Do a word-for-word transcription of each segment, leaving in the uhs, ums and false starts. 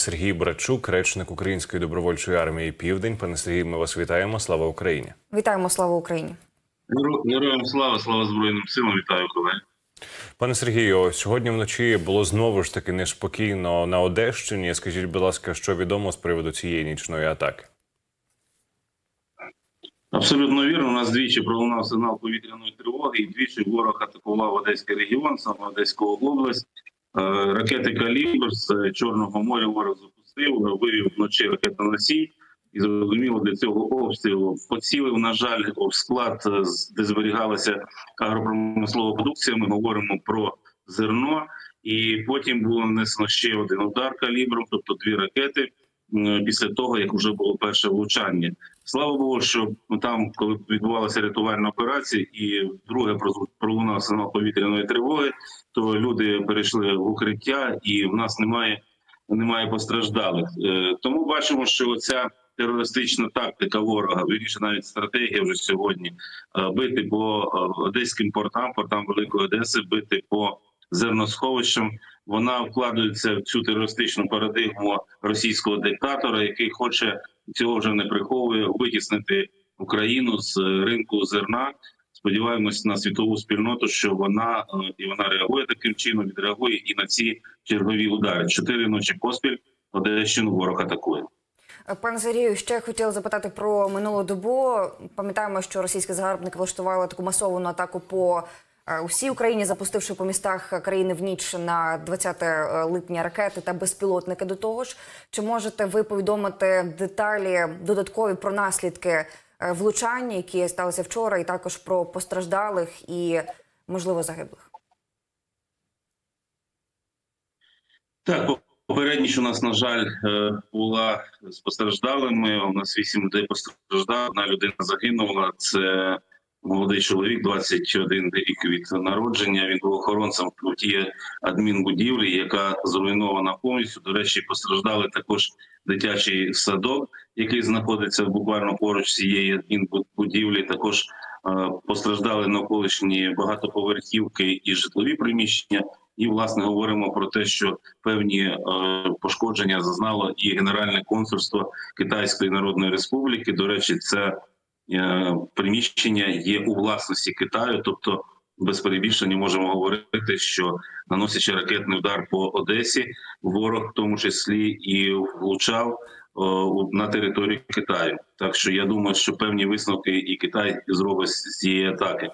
Сергій Братчук, речник Української добровольчої армії «Південь». Пане Сергію, ми вас вітаємо. Слава Україні! Вітаємо, слава Україні! Героям слава, слава Збройним силам, вітаю, колеги! Пане Сергію, сьогодні вночі було знову ж таки неспокійно на Одещині. Скажіть, будь ласка, що відомо з приводу цієї нічної атаки? Абсолютно вірно. У нас двічі пролунав сигнал повітряної тривоги, і двічі ворог атакував Одеський регіон, саме Одеську область. Ракети «Калібр» з Чорного моря ворог запустив, вивів вночі ракетоносій. І зрозуміло, для цього обстрілу поцілив, на жаль, в склад, де зберігалася агропромислова продукція. Ми говоримо про зерно. І потім було нанесено ще один удар калібром, тобто дві ракети, після того, як вже було перше влучання. Слава Богу, що там, коли відбувалася рятувальна операція і друге пролунав сигнал повітряної тривоги, то люди перейшли в укриття і в нас немає, немає постраждалих. Тому бачимо, що ця терористична тактика ворога, вірніше навіть стратегія вже сьогодні, бити по одеським портам, портам Великої Одеси, бити по зерносховищам, вона вкладається в цю терористичну парадигму російського диктатора, який хоче, цього вже не приховує, витіснити Україну з ринку зерна. Сподіваємось на світову спільноту, що вона, і вона реагує таким чином, відреагує і на ці чергові удари. Чотири ночі поспіль Одещину ворог атакує. Пане Сергію, ще хотіла запитати про минулу добу. Пам'ятаємо, що російські загарбники влаштували таку масовану атаку по усій Україні, запустивши по містах країни в ніч на двадцяте липня ракети та безпілотники до того ж. Чи можете ви повідомити деталі додаткові про наслідки влучання, які сталися вчора, і також про постраждалих і, можливо, загиблих? Так, попередність у нас, на жаль, була з постраждалими. У нас вісім людей постраждало, одна людина загинула. Це молодий чоловік, двадцять один рік від народження. Він був охоронцем в тій адмінбудівлі, яка зруйнована повністю. До речі, постраждали також дитячий садок, який знаходиться буквально поруч з цієї адмінбудівлі. Також е, постраждали навколишні багатоповерхівки і житлові приміщення. І, власне, говоримо про те, що певні е, пошкодження зазнало і Генеральне консульство Китайської Народної Республіки. До речі, це приміщення є у власності Китаю, тобто без перебільшення можемо говорити, що наносячи ракетний удар по Одесі, ворог в тому числі і влучав на територію Китаю. Так що я думаю, що певні висновки і Китай зробить з цієї атаки.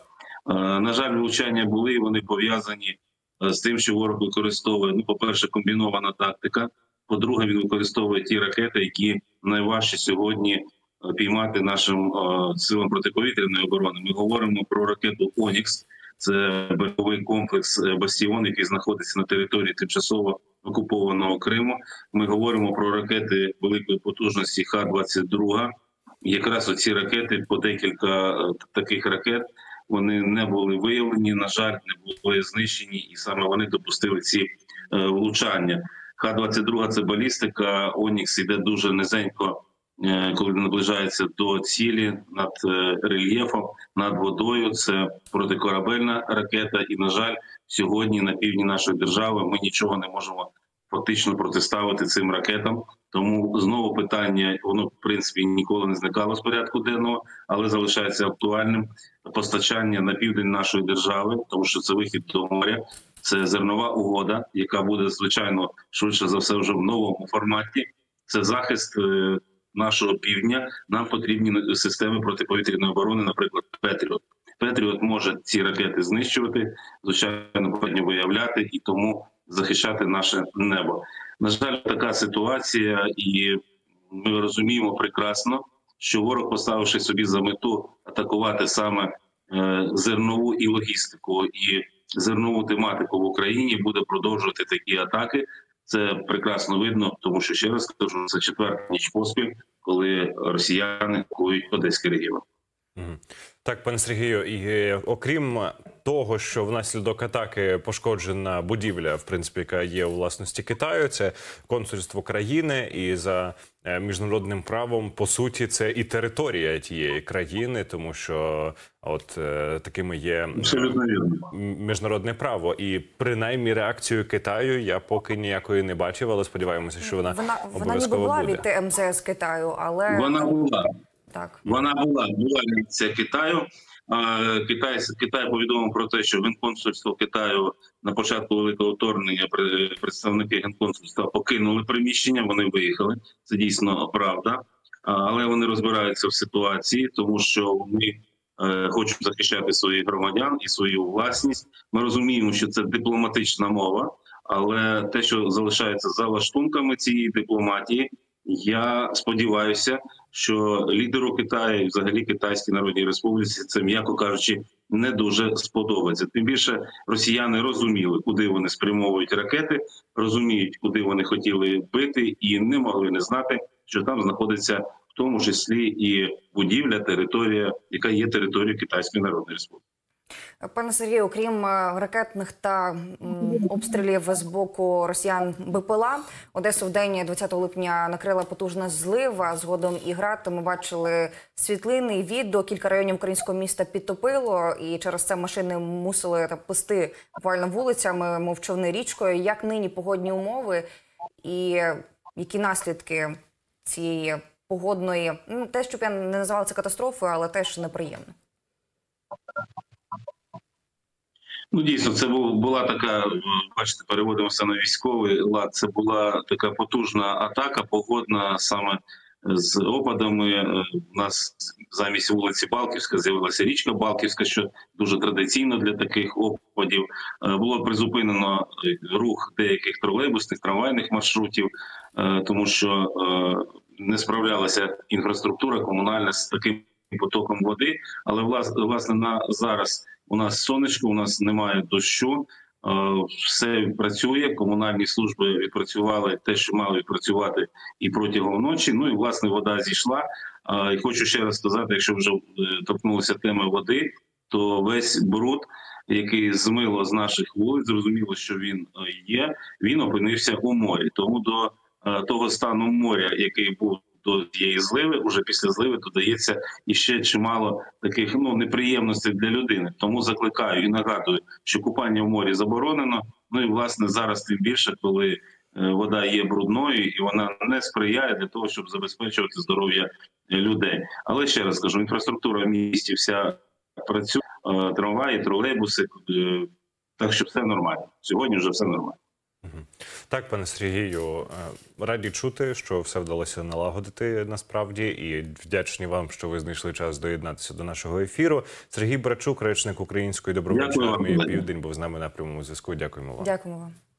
На жаль, влучання були, вони пов'язані з тим, що ворог використовує, ну, по-перше, комбінована тактика, по-друге, він використовує ті ракети, які найважче сьогодні піймати нашим е, силам протиповітряної оборони. Ми говоримо про ракету «Онікс». Це береговий комплекс «Бастіон», який знаходиться на території тимчасово окупованого Криму. Ми говоримо про ракети великої потужності Х двадцять два. Якраз оці ракети, по декілька е, таких ракет, вони не були виявлені, на жаль, не були знищені, і саме вони допустили ці е, влучання. Х двадцять два – це балістика, «Онікс» йде дуже низенько, коли наближається до цілі, над рельєфом, над водою. Це протикорабельна ракета. І, на жаль, сьогодні на півдні нашої держави ми нічого не можемо фактично протиставити цим ракетам. Тому знову питання, воно, в принципі, ніколи не зникало з порядку денного, але залишається актуальним. Постачання на південь нашої держави, тому що це вихід до моря, це зернова угода, яка буде, звичайно, швидше за все вже в новому форматі. Це захист нашого півдня. Нам потрібні системи протиповітряної оборони, наприклад, «Петріот». «Петріот» може ці ракети знищувати, звичайно, потрібно виявляти і тому захищати наше небо. На жаль, така ситуація, і ми розуміємо прекрасно, що ворог, поставивши собі за мету атакувати саме зернову і логістику, і зернову тематику в Україні, буде продовжувати такі атаки. Це прекрасно видно, тому що, ще раз кажу, це четверта ніч поспіль, коли росіяни атакують Одеський регіон. Так, пане Сергію, і окрім того, що внаслідок атаки пошкоджена будівля, в принципі, яка є у власності Китаю, це консульство країни, і за е, міжнародним правом, по суті, це і територія тієї країни, тому що от е, такими є Абсолютно вірно. міжнародне право. І принаймні реакцію Китаю я поки ніякої не бачив, але сподіваємося, що вона, Вона, вона ніби обов'язково була буде. від М З С Китаю, але Вона була. так. Вона була, була реакція Китаю. А, Китай, Китай повідомив про те, що Генконсульство Китаю на початку великого вторгнення пре- представники Генконсульства покинули приміщення, вони виїхали. Це дійсно правда. А, Але вони розбираються в ситуації, тому що вони е, хочуть захищати своїх громадян і свою власність. Ми розуміємо, що це дипломатична мова, але те, що залишається за лаштунками цієї дипломатії, я сподіваюся, що лідеру Китаю, і взагалі Китайській Народній Республіці, це, м'яко кажучи, не дуже сподобається. Тим більше росіяни розуміли, куди вони спрямовують ракети, розуміють, куди вони хотіли бити, і не могли не знати, що там знаходиться в тому числі і будівля, територія, яка є територією Китайської Народної Республіки. Пане Сергію, окрім е, ракетних та м, обстрілів з боку росіян БПЛА, Одесу в день двадцятого липня накрила потужна злива, згодом і град. Ми бачили світлини і відео, кілька районів українського міста підтопило, і через це машини мусили там плисти буквально вулицями, мов човни річкою. Як нині погодні умови і які наслідки цієї погодної, ну, те, щоб я не називала це катастрофою, але теж неприємно? Ну, дійсно, це був, була така, бачите, переводимося на військовий лад, це була така потужна атака, погодна саме з опадами. У нас замість вулиці Балківська з'явилася річка Балківська, що дуже традиційно для таких опадів. Було призупинено рух деяких тролейбусних, трамвайних маршрутів, тому що не справлялася інфраструктура комунальна з таким потоком води. Але, власне, на зараз у нас сонечко, у нас немає дощу, все працює, комунальні служби відпрацювали те, що мали відпрацювати і протягом ночі. Ну і, власне, вода зійшла. І хочу ще раз сказати, якщо вже торкнулися теми води, то весь бруд, який змило з наших вулиць, зрозуміло, що він є, він опинився у морі. Тому до того стану моря, який був до цієї зливи, уже після зливи додається іще чимало таких ну неприємностей для людини. Тому закликаю і нагадую, що купання в морі заборонено. Ну і власне зараз тим більше, коли вода є брудною і вона не сприяє для того, щоб забезпечувати здоров'я людей. Але ще раз кажу, інфраструктура в місті вся працює, трамваї, тролейбуси, так що все нормально. Сьогодні вже все нормально. Так, пане Сергію, раді чути, що все вдалося налагодити насправді, і вдячні вам, що ви знайшли час доєднатися до нашого ефіру. Сергій Брачук, речник Української добровольчої армії «Південь», був з нами на прямому зв'язку. Дякуємо вам. Дякуємо вам.